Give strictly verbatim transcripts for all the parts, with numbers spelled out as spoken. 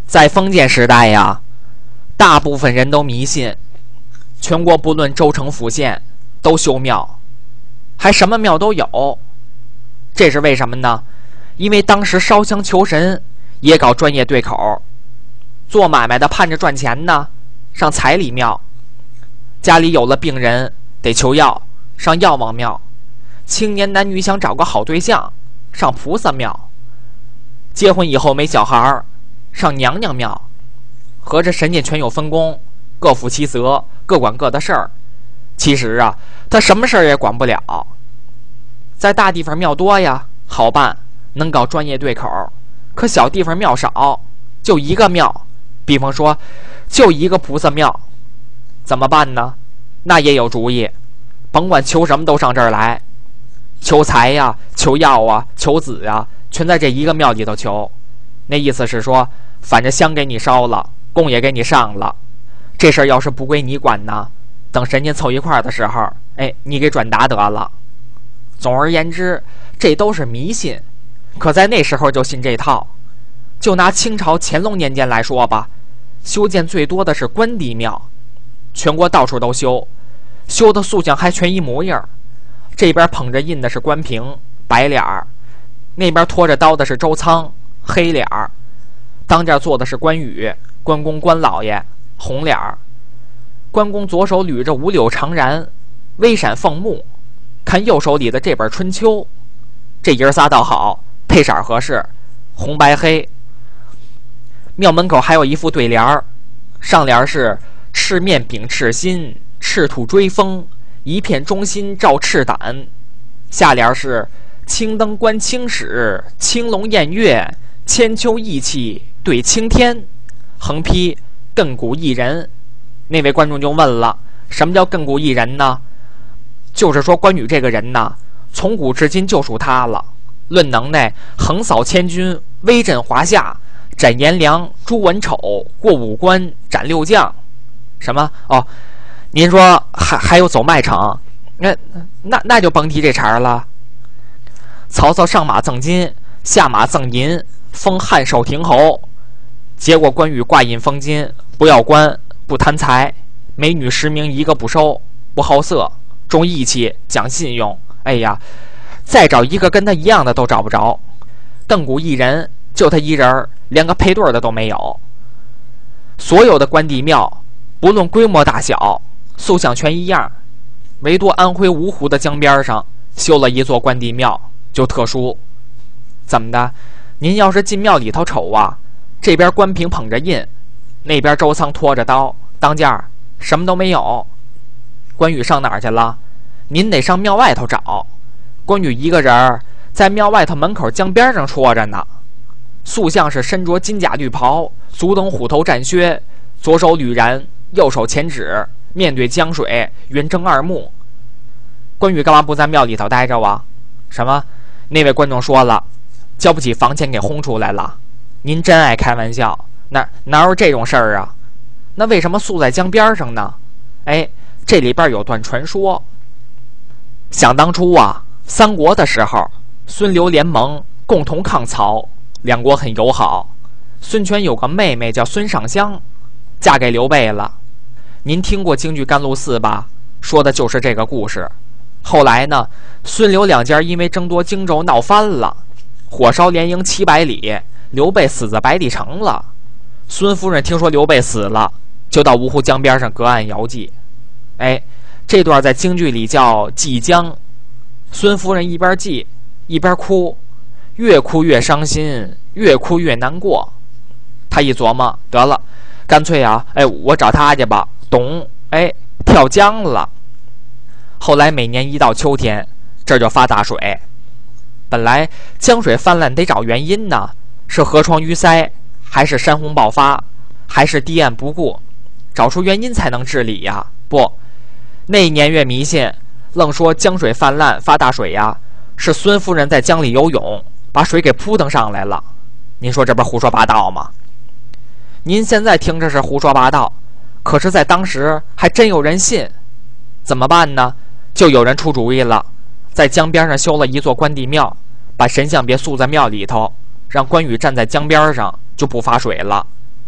在封建时代呀，大部分人都迷信，全国不论州城府县都修庙，还什么庙都有。这是为什么呢？因为当时烧香求神也搞专业对口，做买卖的盼着赚钱呢，上彩礼庙；家里有了病人得求药，上药王庙；青年男女想找个好对象，上菩萨庙；结婚以后没小孩，上娘娘庙。合着神仙全有分工，各负其责，各管各的事儿。其实啊，他什么事儿也管不了。在大地方庙多呀，好办，能搞专业对口；可小地方庙少，就一个庙，比方说就一个菩萨庙，怎么办呢？那也有主意，甭管求什么都上这儿来，求财呀，求药啊，求子呀，全在这一个庙里头求。那意思是说，反正香给你烧了，供也给你上了，这事儿要是不归你管呢，等神仙凑一块儿的时候，哎，你给转达得了。总而言之，这都是迷信，可在那时候就信这套。就拿清朝乾隆年间来说吧，修建最多的是关帝庙，全国到处都修，修的塑像还全一模样。这边捧着印的是关平，白脸儿；那边拖着刀的是周仓，黑脸儿；当家坐的是关羽，关公关老爷，红脸儿。关公左手捋着五柳长髯，微闪凤目，看右手里的这本《春秋》，这爷仨倒好，配色合适，红白黑。庙门口还有一副对联儿，上联是赤面秉赤心，赤兔追风，一片忠心照赤胆；下联是青灯观青史，青龙偃月，千秋义气对青天。横批亘古一人。那位观众就问了，什么叫亘古一人呢？就是说关羽这个人呢，从古至今就属他了。论能耐，横扫千军，威震华夏，斩颜良，诛文丑，过五关，斩六将。什么？哦，您说还还有走麦城？那那那就甭提这茬了。曹操上马赠金，下马赠银，封汉寿亭侯。结果关羽挂印封金，不要官，不贪财，美女十名一个不收，不好色，重义气，讲信用。哎呀，再找一个跟他一样的都找不着。亘古一人，就他一人，连个配对的都没有。所有的关帝庙，不论规模大小，塑像全一样，唯独安徽芜湖的江边上修了一座关帝庙，就特殊。怎么的？您要是进庙里头瞅啊，这边关平捧着印，那边周仓拖着刀，当家什么都没有。关羽上哪儿去了？您得上庙外头找。关羽一个人在庙外头门口江边上戳着呢。塑像是身着金甲绿袍，足蹬虎头战靴，左手捋髯，右手钳指，面对江水，圆睁二目。关羽干嘛不在庙里头待着啊？什么？那位观众说了，交不起房钱给轰出来了。您真爱开玩笑，哪哪有这种事儿啊？那为什么塑在江边上呢？哎，这里边有段传说。想当初啊，三国的时候，孙刘联盟共同抗曹，两国很友好。孙权有个妹妹叫孙尚香，嫁给刘备了。您听过京剧《甘露寺》吧？说的就是这个故事。后来呢，孙刘两家因为争夺荆州闹翻了，火烧连营七百里，刘备死在白帝城了。孙夫人听说刘备死了，就到芜湖江边上隔岸遥祭。哎，这段在京剧里叫祭江。孙夫人一边祭一边哭，越哭越伤心，越哭越难过。他一琢磨，得了，干脆啊，哎，我找他去吧。懂？哎，跳江了。后来每年一到秋天，这儿就发大水。本来江水泛滥得找原因呢，是河床淤塞，还是山洪爆发，还是堤岸不顾？找出原因才能治理呀。不，那年月迷信，愣说江水泛滥发大水呀，是孙夫人在江里游泳，把水给扑腾上来了。您说这不是胡说八道吗？您现在听着是胡说八道，可是在当时还真有人信。怎么办呢？就有人出主意了，在江边上修了一座关帝庙，把神像别塑在庙里头，让关羽站在江边上就不发水了。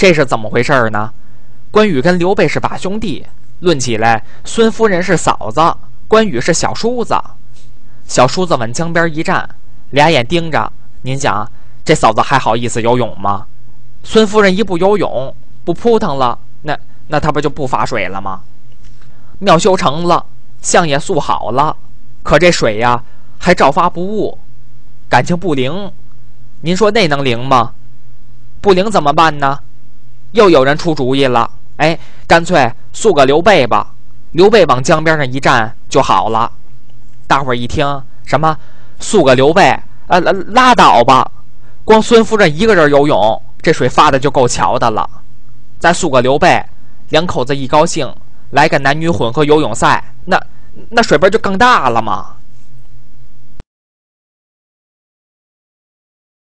这是怎么回事呢？关羽跟刘备是把兄弟，论起来，孙夫人是嫂子，关羽是小叔子。小叔子往江边一站，俩眼盯着，您想，这嫂子还好意思游泳吗？孙夫人一不游泳，不扑腾了，那那他不就不发水了吗？庙修成了，像也塑好了，可这水呀还照发不误，感情不灵。您说那能灵吗？不灵怎么办呢？又有人出主意了，哎，干脆塑个刘备吧，刘备往江边上一站就好了。大伙儿一听，什么塑个刘备，呃，拉倒吧，光孙夫人一个人游泳，这水发的就够瞧的了。再塑个刘备，两口子一高兴，来个男女混合游泳赛，那那水边就更大了嘛。